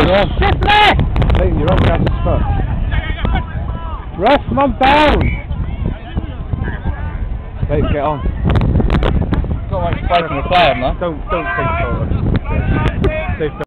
Shift left! Leighton, you're on Gaz's foot. Ref, come on down! Leighton, get on. Got like fighting a player, man. Don't take photos.